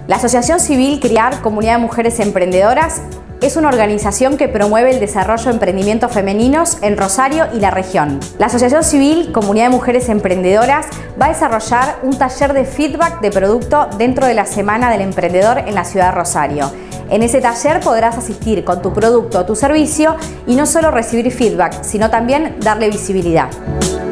La Asociación Civil Criar Comunidad de Mujeres Emprendedoras es una organización que promueve el desarrollo de emprendimientos femeninos en Rosario y la región. La Asociación Civil Comunidad de Mujeres Emprendedoras va a desarrollar un taller de feedback de producto dentro de la Semana del Emprendedor en la ciudad de Rosario. En ese taller podrás asistir con tu producto o tu servicio y no solo recibir feedback, sino también darle visibilidad.